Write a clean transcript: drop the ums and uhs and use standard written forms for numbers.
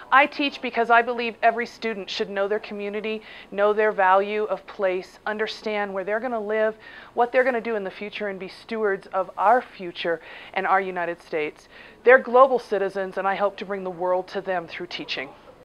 I teach because I believe every student should know their community, know their value of place, understand where they're going to live, what they're going to do in the future, and be stewards of our future and our United States. They're global citizens, and I hope to bring the world to them through teaching.